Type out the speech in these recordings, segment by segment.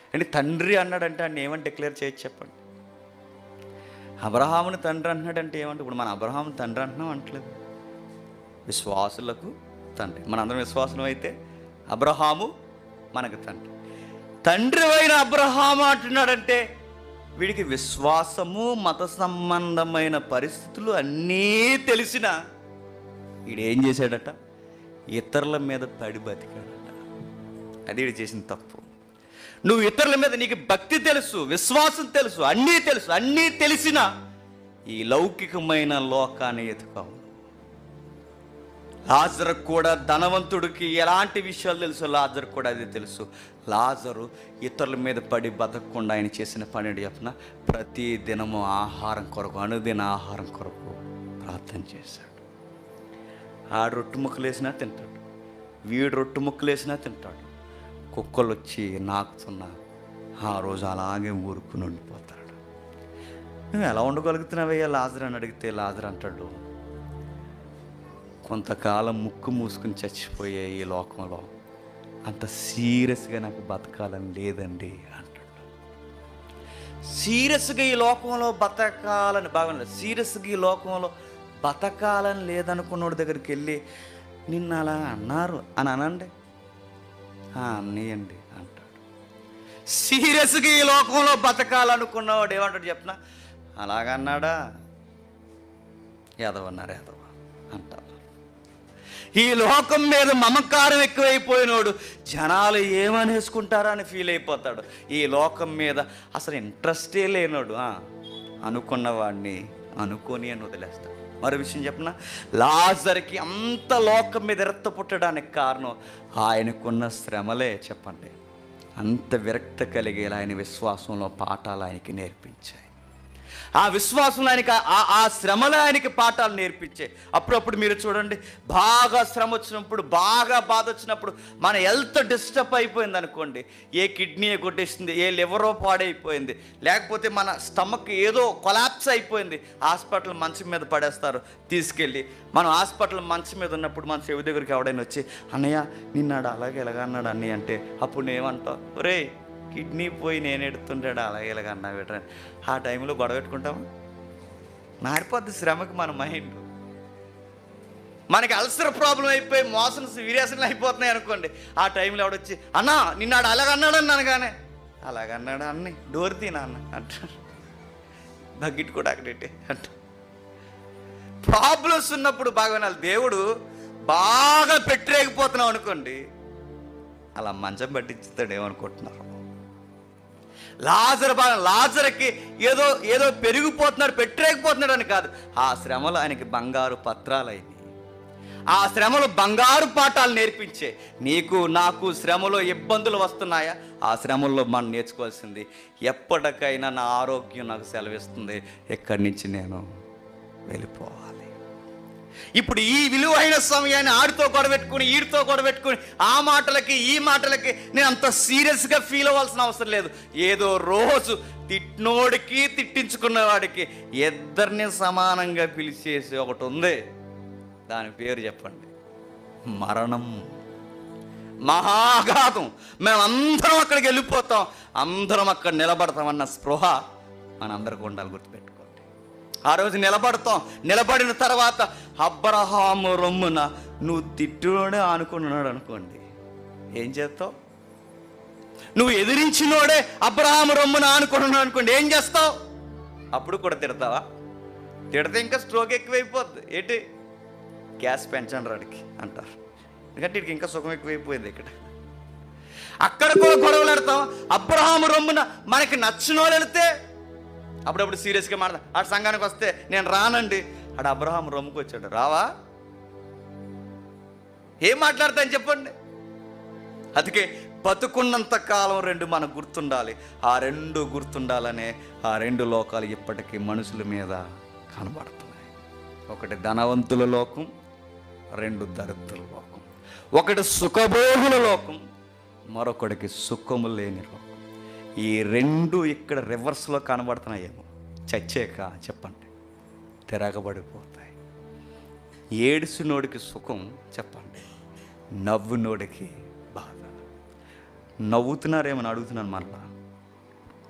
అంటే తండ్రి అన్నాడంటే ఆయన ఏమని డిక్లేర్ చేయొచ్చు చెప్పండి? అబ్రహాముని తండ్రి అంటున్నాడంటే ఏమంటే, ఇప్పుడు మన అబ్రహాము తండ్రి అంటున్నాం అంటలేదు, విశ్వాసులకు తండ్రి. మనందరం విశ్వాసం అయితే అబ్రహాము మనకు తండ్రి. తండ్రి అయిన అబ్రహాము అంటున్నాడంటే వీడికి విశ్వాసము, మత సంబంధమైన పరిస్థితులు అన్నీ తెలిసిన వీడేం చేశాడట? ఇతరుల మీద పడి బతికాడట. అది వీడు చేసిన తప్పు. నువ్వు ఇతరుల మీద, నీకు భక్తి తెలుసు, విశ్వాసం తెలుసు, అన్నీ తెలిసిన ఈ లౌకికమైన లోకాన్ని ఎత్తుకోవు. లాజరు కూడా, ధనవంతుడికి ఎలాంటి విషయాలు తెలుసు, లాజరు కూడా అది తెలుసు. లాజరు ఇతరుల మీద పడి బతకకుండా ఆయన చేసిన పని చెప్పిన, ప్రతి దినము ఆహారం కొరకు, అనుదిన ఆహారం కొరకు ప్రార్థన చేశాడు. ఆడు రొట్టె ముక్కలు వేసినా తింటాడు, వీడు రొట్టె ముక్కలు వేసినా తింటాడు. కుక్కలు వచ్చి నాకుతున్నా ఆ రోజు అలాగే ఊరుకుని ఉండిపోతాడు. నువ్వు ఎలా ఉండగలుగుతున్నావయ్యా లాజరు అని అడిగితే లాజరు అంటాడు, కొంతకాలం ముక్కు మూసుకుని చచ్చిపోయే ఈ లోకంలో అంత సీరియస్గా నాకు బతకాలని లేదండి అంటాడు. సీరియస్గా ఈ లోకంలో బతకాలని బాగుంది, సీరియస్గా ఈ లోకంలో బతకాలని లేదనుకున్నోడి దగ్గరికి వెళ్ళి నిన్ను అలా అన్నారు అని అనండి, అన్నయ్యండి అంటాడు. సీరియస్గా ఈ లోకంలో బతకాలనుకున్నవాడు ఏమంటాడు చెప్పిన, అలాగన్నాడా, ఎదవన్నారు ఎదవ అంటారు. ఈ లోకం మీద మమకారం ఎక్కువైపోయినోడు జనాలు ఏమనేసుకుంటారా అని ఫీల్ అయిపోతాడు. ఈ లోకం మీద అసలు ఇంట్రెస్టే లేనోడు అనుకున్నవాడిని అనుకోని అని వదిలేస్తాడు. మరో విషయం చెప్పిన, లాజరుకి అంత లోకం మీద ఎరత్త పుట్టడానికి కారణం ఆయనకున్న శ్రమలే. చెప్పండి, అంత విరక్త కలిగేలా ఆయన విశ్వాసంలో పాఠాలు ఆయనకి నేర్పించాయి. ఆ విశ్వాసంలో ఆయనకి ఆ శ్రమలో ఆయనకి పాఠాలు నేర్పించాయి. అప్పుడప్పుడు మీరు చూడండి, బాగా శ్రమ వచ్చినప్పుడు, బాగా బాధ వచ్చినప్పుడు, మన హెల్త్ డిస్టర్బ్ అయిపోయింది అనుకోండి, ఏ కిడ్నీ కొట్టేసింది, ఏ లివరో పాడైపోయింది, లేకపోతే మన స్టమక్ ఏదో కొలాప్స్ అయిపోయింది, హాస్పిటల్ మంచం మీద పడేస్తారు తీసుకెళ్ళి. మనం హాస్పిటల్ మంచం మీద ఉన్నప్పుడు మన చెవి దగ్గరికి ఎవడైనా వచ్చి, అన్నయ్య నిన్నాడు అలాగే ఎలాగ అన్నాడు అన్నయ్య అంటే, అప్పుడు నేనేమంటావు, ఒరే కిడ్నీ పోయి నేను ఎడుతుంటాడు అలాగే ఇలాగ అన్నా పెట్టాను. ఆ టైంలో గొడవ పెట్టుకుంటాము, మారిపోద్ది శ్రమకి మన మైండ్. మనకి అల్సర్ ప్రాబ్లం అయిపోయి మోషన్స్ వీరియాసనలు అయిపోతున్నాయి అనుకోండి, ఆ టైంలో ఎవడొచ్చి అన్నా నిన్నాడు అలాగన్నాడు అన్నాను, కానీ అలాగన్నాడు అన్నీ డోర్ తీనా అన్న అంటాడు, బకెట్ కూడా అక్కడెట్టే అంట. ప్రాబ్లమ్స్ ఉన్నప్పుడు బాగా వినాలి. దేవుడు బాగా పెట్టరేగిపోతున్నావు అనుకోండి, అలా మంచం పట్టించుతాడు. ఏమనుకుంటున్నారు? లాజరుకి ఏదో ఏదో పెరిగిపోతున్నాడు, పెట్టరేకపోతున్నాడు అని కాదు. ఆ శ్రమలు ఆయనకి బంగారు పత్రాలు అయినాయి. ఆ శ్రమలు బంగారు పాఠాలు నేర్పించే. నీకు నాకు శ్రమలో ఇబ్బందులు వస్తున్నాయా? ఆ శ్రమల్లో మనం నేర్చుకోవాల్సింది, ఎప్పటికైనా నా ఆరోగ్యం నాకు సెలవిస్తుంది, ఎక్కడి నుంచి నేను వెళ్ళిపోవాలి. ఇప్పుడు ఈ విలువైన సమయాన్ని ఆడితో గొడవెట్టుకుని, ఈడితో గొడవెట్టుకుని, ఆ మాటలకి ఈ మాటలకి నేను అంత సీరియస్గా ఫీల్ అవ్వాల్సిన అవసరం లేదు. ఏదో రోజు తిట్టినోడికి తిట్టించుకున్న వాడికి ఇద్దరిని సమానంగా పిలిచేసి ఒకటి ఉంది. దాని పేరు చెప్పండి, మరణం, మహాఘాతం. మేమందరం అక్కడికి వెళ్ళిపోతాం, అందరం అక్కడ నిలబడతామన్న స్పృహ మనందరికీ ఉండాలి. గుర్తుపెట్టుకోండి. ఆ రోజు నిలబడతాం. నిలబడిన తర్వాత అబ్రహాము రొమ్మున నువ్వు తిట్టునోడే అనుకున్నాడు అనుకోండి, ఏం చేస్తావు? నువ్వు ఎదిరించినోడే అబ్రహాము రొమ్మున అనుకున్నాడు అనుకోండి, ఏం చేస్తావు? అప్పుడు కూడా తిడతావా? తిడితే ఇంకా స్ట్రోక్ ఎక్కువైపోద్ది. ఏంటి, గ్యాస్ పెంచండి రాడికి అంటారు, ఎందుకంటే వీడికి ఇంకా సుఖం ఎక్కువైపోయింది. అక్కడ కూడా గొడవలు పెడతాం. అబ్రహాము రొమ్మున మనకి నచ్చిన వాళ్ళు వెళితే అప్పుడప్పుడు సీరియస్గా మాట్లాడతా. ఆ సంఘానికి వస్తే నేను రానండి, ఆడ అబ్రహాము రొమ్ముకు వచ్చాడు, రావా? ఏం మాట్లాడతాను చెప్పండి? అందుకే బతుకున్నంత కాలం రెండు మనకు గుర్తుండాలి. ఆ రెండు గుర్తుండాలనే ఆ రెండు లోకాలు ఇప్పటికీ మనుషుల మీద కనబడుతున్నాయి. ఒకటి ధనవంతుల లోకం, రెండు దరిద్రుల లోకం. ఒకటి సుఖభోగుల లోకం, మరొకడికి సుఖము లేని లోకం. ఈ రెండు ఇక్కడ రివర్స్లో కనబడుతున్నాయేమో. చచ్చాక చెప్పండి, తిరగబడిపోతాయి. ఏడుసునోడికి సుఖం చెప్పండి, నవ్వునోడికి బాధ. నవ్వుతున్నారేమని అడుగుతున్నాను మళ్ళా.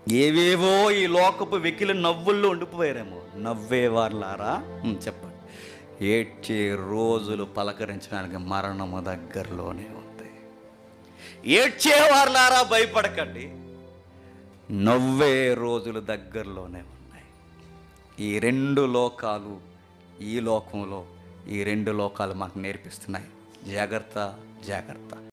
ఏవేవో ఈ లోకపు వెకిలి నవ్వుల్లో ఉండిపోయారేమో. నవ్వేవార్లారా చెప్పండి, ఏడ్చే రోజులు పలకరించడానికి మరణము దగ్గరలోనే ఉంది. ఏడ్చేవార్లారా భయపడకండి, నవ్వే రోజులు దగ్గరలోనే ఉన్నాయి. ఈ రెండు లోకాలు, ఈ లోకంలో ఈ రెండు లోకాలు మాకు నేర్పిస్తున్నాయి, జాగ్రత్త జాగ్రత్త.